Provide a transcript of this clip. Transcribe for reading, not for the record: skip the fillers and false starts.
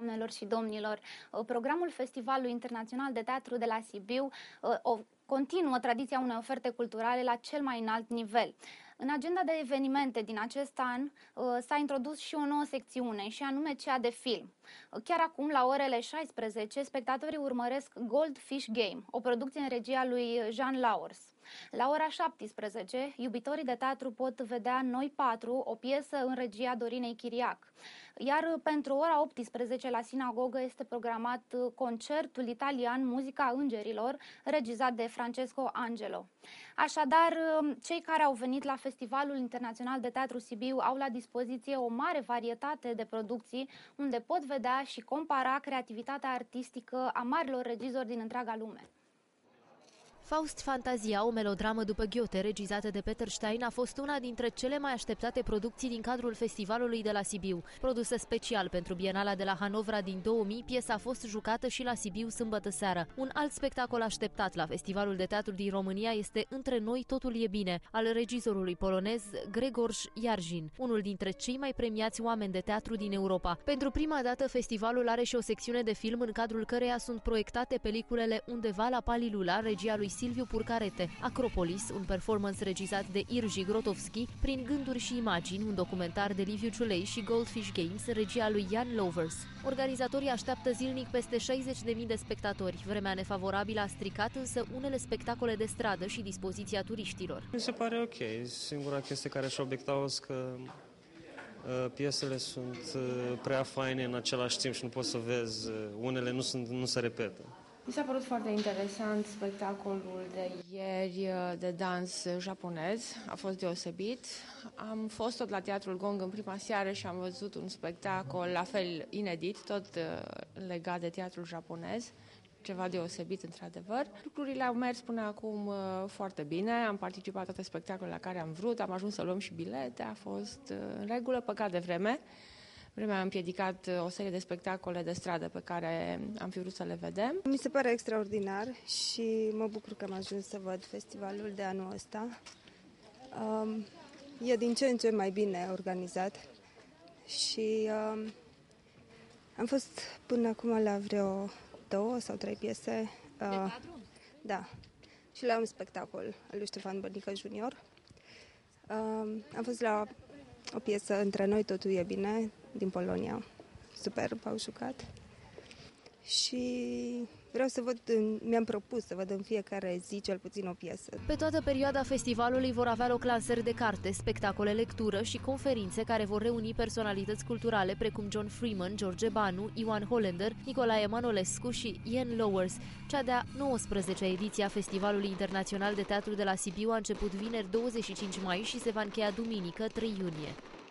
Doamnelor și domnilor, programul Festivalului Internațional de Teatru de la Sibiu continuă tradiția unei oferte culturale la cel mai înalt nivel. În agenda de evenimente din acest an s-a introdus și o nouă secțiune, și anume cea de film. Chiar acum, la orele 16, spectatorii urmăresc Goldfish Game, o producție în regia lui Jean Lauwers. La ora 17, iubitorii de teatru pot vedea Noi 4, o piesă în regia Dorinei Chiriac. Iar pentru ora 18, la sinagogă, este programat concertul italian Muzica Îngerilor, regizat de Francesco Angelo. Așadar, cei care au venit la Festivalul Internațional de Teatru Sibiu au la dispoziție o mare varietate de producții, unde pot vedea și compara creativitatea artistică a marilor regizori din întreaga lume. Faust Fantazia, o melodramă după Goethe, regizată de Peter Stein, a fost una dintre cele mai așteptate producții din cadrul festivalului de la Sibiu. Produsă special pentru Bienala de la Hanovra din 2000, piesa a fost jucată și la Sibiu sâmbătă seară. Un alt spectacol așteptat la Festivalul de Teatru din România este Între noi totul e bine, al regizorului polonez Grzegorz Jarzyń, unul dintre cei mai premiați oameni de teatru din Europa. Pentru prima dată, festivalul are și o secțiune de film în cadrul căreia sunt proiectate peliculele Undeva la Palilula, regia lui Silviu Purcarete, Acropolis, un performance regizat de Irji Grotowski, Prin gânduri și imagini, un documentar de Liviu Ciulei, și Goldfish Games, regia lui Jan Lovers. Organizatorii așteaptă zilnic peste 60.000 de spectatori. Vremea nefavorabilă a stricat însă unele spectacole de stradă și dispoziția turiștilor. Mi se pare ok. Singura chestie care și obiectau este că piesele sunt prea faine în același timp și nu poți să vezi, unele nu se repetă. Mi s-a părut foarte interesant spectacolul de ieri de dans japonez, a fost deosebit. Am fost tot la Teatrul Gong în prima seară și am văzut un spectacol la fel inedit, tot legat de teatrul japonez, ceva deosebit într-adevăr. Lucrurile au mers până acum foarte bine, am participat toate spectacolele la care am vrut, am ajuns să luăm și bilete, a fost în regulă, păcat de vreme. Vremea a împiedicat o serie de spectacole de stradă pe care am fi vrut să le vedem. Mi se pare extraordinar și mă bucur că am ajuns să văd festivalul de anul ăsta. E din ce în ce mai bine organizat și am fost până acum la vreo 2 sau 3 piese. De teatru? Da. Și la un spectacol al lui Ștefan Bănică Junior. Am fost la o piesă Între noi totul e bine, din Polonia. Superb, au jucat. Și vreau să văd, mi-am propus să văd în fiecare zi cel puțin o piesă. Pe toată perioada festivalului vor avea loc lansări de carte, spectacole, lectură și conferințe care vor reuni personalități culturale precum John Freeman, George Banu, Ioan Hollander, Nicolae Manolescu și Jan Lovers. Cea de-a 19-a ediție a Festivalului Internațional de Teatru de la Sibiu a început vineri 25 mai și se va încheia duminică 3 iunie.